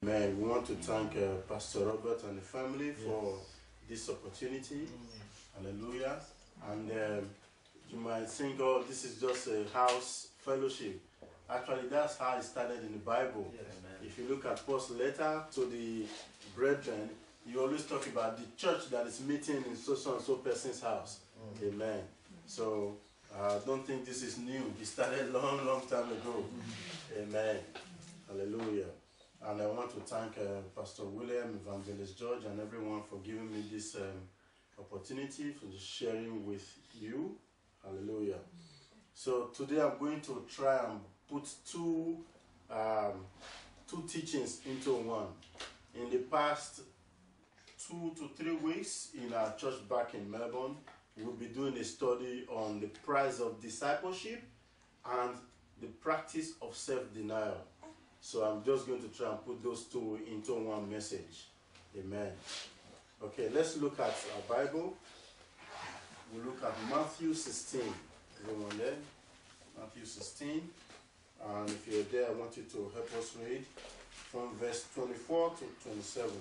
Man, we want to thank Pastor Robert and the family for this opportunity. Hallelujah. And you might think, oh, this is just a house fellowship. Actually, that's how it started in the Bible. If you look at Paul's letter to the brethren, you always talk about the church that is meeting in so and so person's house. Amen. So I don't think this is new. It started long time ago. Amen. Hallelujah. And I want to thank Pastor William, Evangelist George, and everyone for giving me this opportunity for just sharing with you. Hallelujah. So today I'm going to try and put two teachings into one. In the past 2 to 3 weeks in our church back in Melbourne, we'll be doing a study on the price of discipleship and the practice of self-denial. So I'm just going to try and put those two into one message. Amen. Okay, let's look at our Bible. We'll look at Matthew 16. Everyone there? Matthew 16. And if you're there, I want you to help us read from verse 24 to 27.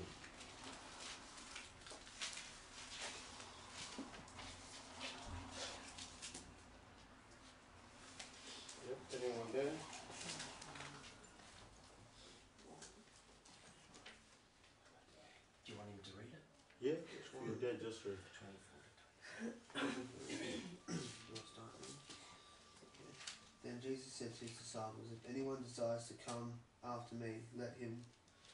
Yep, anyone there? Do you want him to read it? Yeah, if you're there, just read. 24 Then Jesus said to his disciples, "If anyone desires to come after me, let him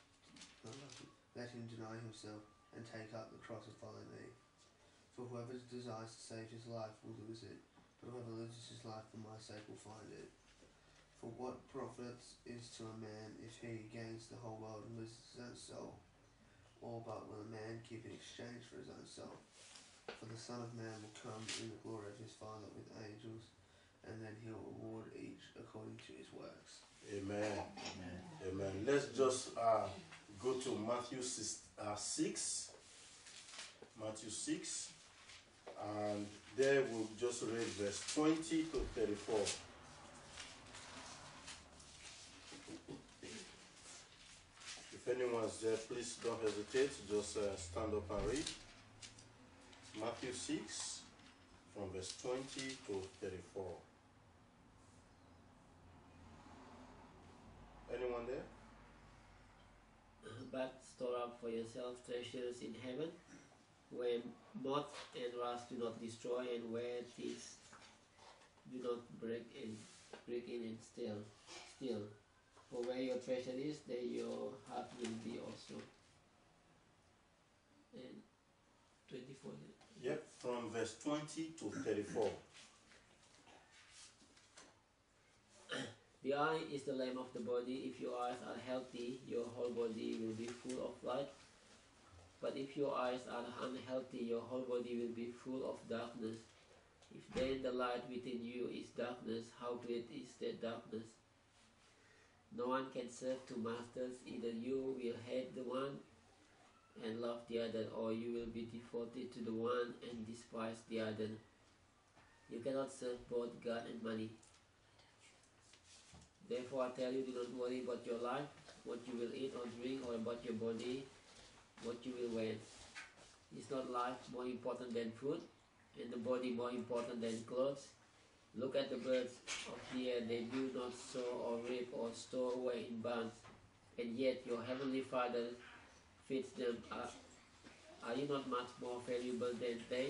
deny himself and take up the cross and follow me. For whoever desires to save his life will lose it, but whoever loses his life for my sake will find it. For what profit is to a man if he gains the whole world and loses his own soul? Or but will a man give in exchange for his own soul? For the Son of Man will come in the glory of his Father with angels, and then he will reward each according to his works." Amen. Amen. Amen. Let's just go to Matthew 6. Matthew 6. And there we'll just read verse 20 to 34. If anyone's there, please don't hesitate. Just stand up and read. Matthew 6 from verse 20 to 34. Anyone there? But store up for yourselves treasures in heaven, where moth and rust do not destroy, and where thieves do not break in and steal. For where your treasure is, there your heart will be also. And 24. Yep, from verse 20 to 34. The eye is the lamp of the body. If your eyes are healthy, your whole body will be full of light. But if your eyes are unhealthy, your whole body will be full of darkness. If then the light within you is darkness, how great is that darkness? No one can serve two masters. Either you will hate the one and love the other, or you will be devoted to the one and despise the other. You cannot serve both God and money. Therefore I tell you, do not worry about your life, what you will eat or drink, or about your body, what you will wear. Is not life more important than food, and the body more important than clothes? Look at the birds of the air. They do not sow or reap or store away in barns, and yet your heavenly Father feeds them. Are you not much more valuable than they?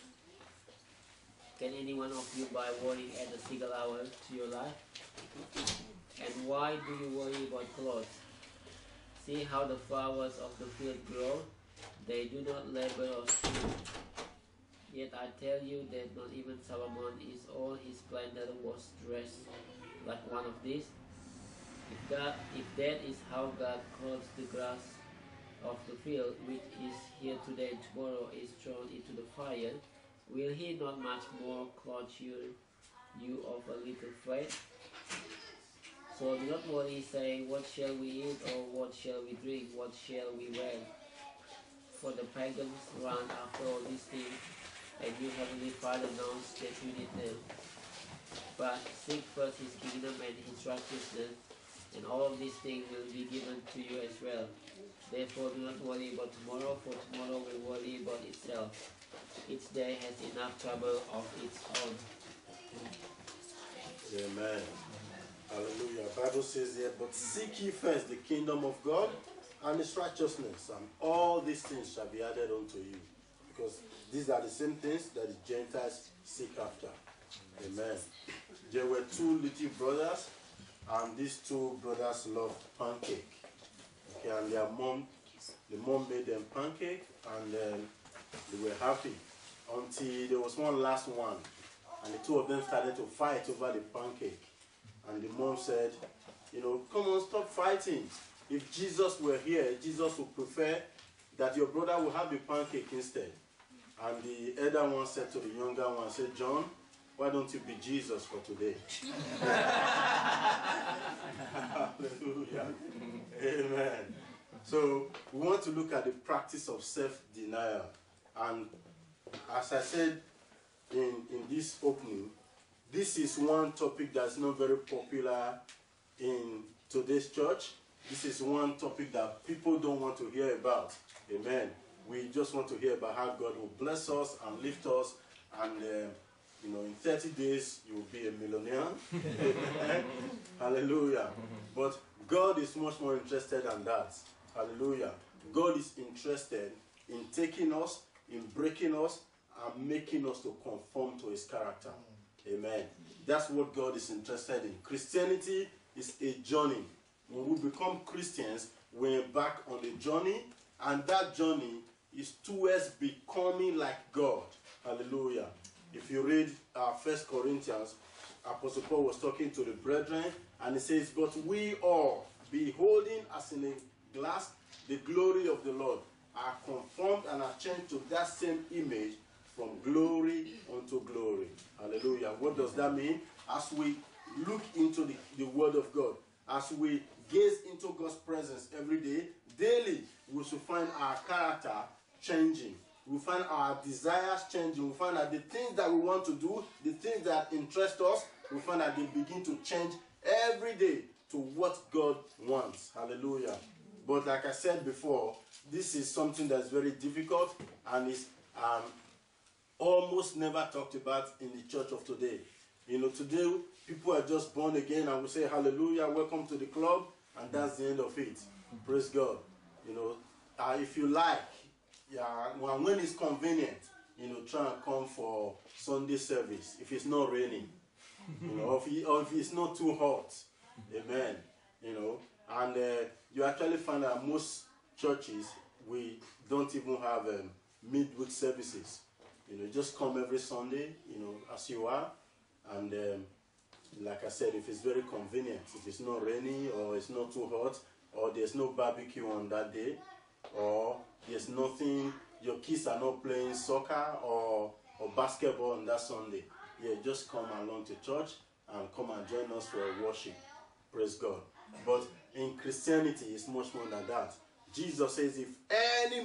Can any one of you, by worrying, add a single hour to your life? And why do you worry about clothes? See how the flowers of the field grow. They do not labor or spin. Yet I tell you that not even Solomon in all his splendor was dressed like one of these. If that is how God clothes the grass of the field, which is here today and tomorrow is thrown into the fire, will he not much more clothe you of a little faith? So do not worry, saying, what shall we eat, or what shall we drink, what shall we wear? For the pagans run after all these things, and your heavenly Father knows that you need them. But seek first his kingdom and his righteousness, and all of these things will be given to you as well. Therefore, do not worry about tomorrow, for tomorrow will worry about itself. Each day has enough trouble of its own. Amen. Hallelujah. Bible says here, but seek ye first the kingdom of God and his righteousness, and all these things shall be added unto you. Because these are the same things that the Gentiles seek after. Amen. There were two little brothers, and these two brothers loved pancake. Okay, and the mom made them pancake, and they were happy until there was one last one, and the two of them started to fight over the pancake. And the mom said, you know, come on, stop fighting. If Jesus were here, Jesus would prefer that your brother will have the pancake instead. And the elder one said to the younger one, said, John, why don't you be Jesus for today? Hallelujah. Amen. So we want to look at the practice of self-denial. And as I said in this opening, this is one topic that's not very popular in today's church. This is one topic that people don't want to hear about. Amen. We just want to hear about how God will bless us and lift us, and you know, in 30 days you will be a millionaire. Hallelujah. But God is much more interested than that. Hallelujah. God is interested in taking us, in breaking us, and making us to conform to his character. Amen. That's what God is interested in. Christianity is a journey. When we become Christians, we're back on the journey, and that journey is towards becoming like God. Hallelujah. If you read 1 Corinthians, Apostle Paul was talking to the brethren, and he says, but we all, beholding as in a glass the glory of the Lord, are conformed and are changed to that same image from glory unto glory. Hallelujah. What does that mean? As we look into the Word of God, as we gaze into God's presence every day, daily, we should find our character changing. We find our desires changing. We find that the things that we want to do, the things that interest us, we find that they begin to change every day to what God wants. Hallelujah. But like I said before, this is something that's very difficult, and is almost never talked about in the church of today. You know, today people are just born again and we say hallelujah, welcome to the club, and that's the end of it. Praise God. You know, if you like, when it's convenient, you know, try and come for Sunday service if it's not raining, you know, or if it's not too hot. Amen. You know, and you actually find that most churches, we don't even have midweek services. You know, just come every Sunday, you know, as you are. And like I said, if it's very convenient, if it's not rainy or it's not too hot, or there's no barbecue on that day, or there's nothing, your kids are not playing soccer or basketball on that Sunday, yeah, just come along to church and come and join us for worship. Praise God. But in Christianity, it's much more than that. Jesus says, if any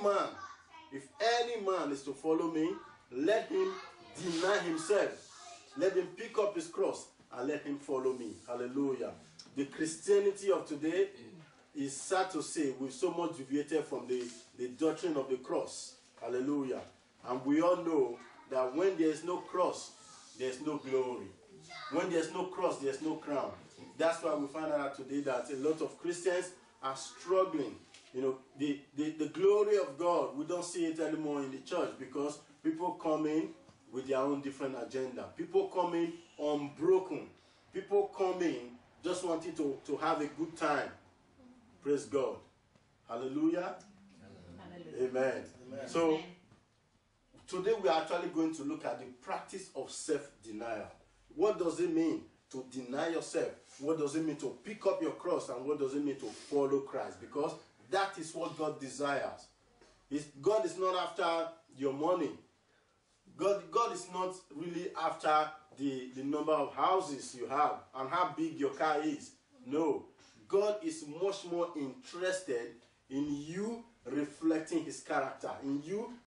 man is to follow me, let him deny himself. Let him pick up his cross and let him follow me. Hallelujah. The Christianity of today is sad to say we've so much deviated from the doctrine of the cross. Hallelujah. And we all know that when there is no cross, there's no glory. When there's no cross, there's no crown. That's why we find out today that a lot of Christians are struggling. You know, the glory of God, we don't see it anymore in the church, because people come in with their own different agenda. People come in unbroken. People come in just wanting to have a good time. Praise God. Hallelujah. Hallelujah. Amen. Amen. So, today we are actually going to look at the practice of self-denial. What does it mean to deny yourself? What does it mean to pick up your cross? And what does it mean to follow Christ? Because that is what God desires. God is not after your money. God is not really after the number of houses you have and how big your car is. No. God is much more interested in you reflecting his character, in you